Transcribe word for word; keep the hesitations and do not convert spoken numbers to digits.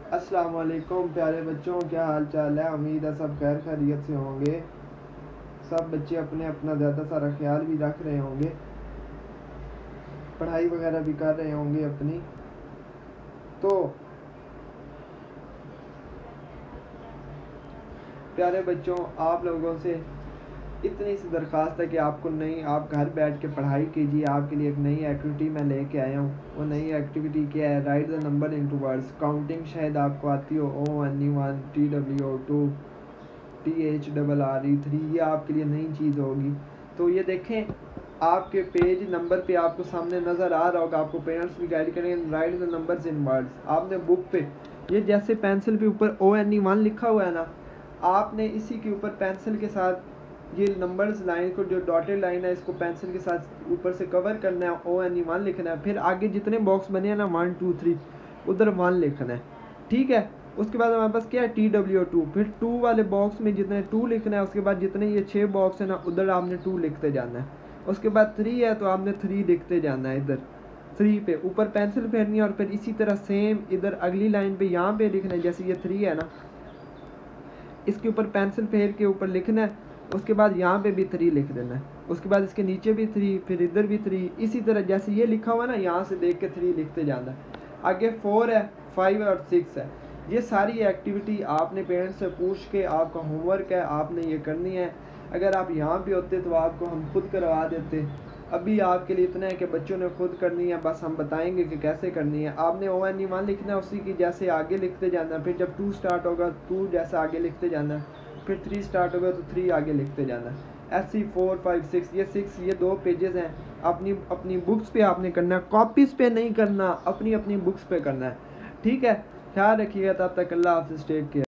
अस्सलाम वालेकुम प्यारे बच्चों, क्या हाल चाल है। उम्मीद है सब खैर खैरियत से होंगे। सब बच्चे अपने अपना ज़्यादा सारा ख्याल भी रख रहे होंगे, पढ़ाई वगैरह भी कर रहे होंगे अपनी। तो प्यारे बच्चों, आप लोगों से इतनी सी दरख्वास्त है कि आपको नई आप घर बैठ के पढ़ाई कीजिए। आपके लिए एक नई एक्टिविटी मैं लेके आया हूँ। वो नई एक्टिविटी क्या है? Write the number into words. Counting शायद आपको आती हो, O N E one, T W O two, T H double R E three. ये आपके लिए नई चीज़ होगी। तो ये देखें, आपके पेज नंबर पे आपको सामने नज़र आ रहा होगा। आपको पेरेंट्स भी गाइड करेंगे। Write the numbers in words. आपने बुक पे ये जैसे पेंसिल पे ऊपर ओ एन ई वन लिखा हुआ है ना, आपने इसी के ऊपर पेंसिल के साथ ये नंबर्स लाइन को, जो डॉटेड लाइन है, इसको पेंसिल के साथ ऊपर से कवर करना है। ओ एन ई वन लिखना है। फिर आगे जितने बॉक्स बने हैं ना, वन टू थ्री, उधर वन लिखना है। ठीक है। उसके बाद हमारे पास क्या है? T W two. फिर टू वाले बॉक्स में जितने टू लिखना है, उसके बाद जितने ये छः बॉक्स है ना, उधर आपने टू लिखते जाना है। उसके बाद थ्री है तो आपने थ्री लिखते जाना है। इधर थ्री पे ऊपर पेंसिल फेरनी है और फिर इसी तरह सेम इधर अगली लाइन पे यहाँ पे लिखना है। जैसे ये थ्री है ना, इसके ऊपर पेंसिल फेर के ऊपर लिखना है। उसके बाद यहाँ पे भी थ्री लिख देना है। उसके बाद इसके नीचे भी थ्री, फिर इधर भी थ्री। इसी तरह जैसे ये लिखा हुआ है ना, यहाँ से देख के थ्री लिखते जाना है। आगे फोर है, फाइव और सिक्स है। ये सारी एक्टिविटी आपने पेरेंट्स से पूछ के, आपका होमवर्क है, आपने ये करनी है। अगर आप यहाँ पे होते तो आपको हम खुद करवा देते। अभी आपके लिए इतना है कि बच्चों ने खुद करनी है, बस हम बताएंगे कि कैसे करनी है। आपने ओ एन ई वन लिखना है, उसी की जैसे आगे लिखते जाना है। फिर जब टू स्टार्ट होगा, टू जैसा आगे लिखते जाना है। फिर थ्री स्टार्ट होगा तो थ्री आगे लिखते जाना है। ऐसी फोर फाइव सिक्स, ये सिक्स ये दो पेजेस हैं। अपनी अपनी बुक्स पे आपने करना है, कॉपीज़ पे नहीं करना, अपनी अपनी बुक्स पे करना है। ठीक है। ख्याल रखिएगा। तब तक अल्लाह हाफिज़, टेक केयर।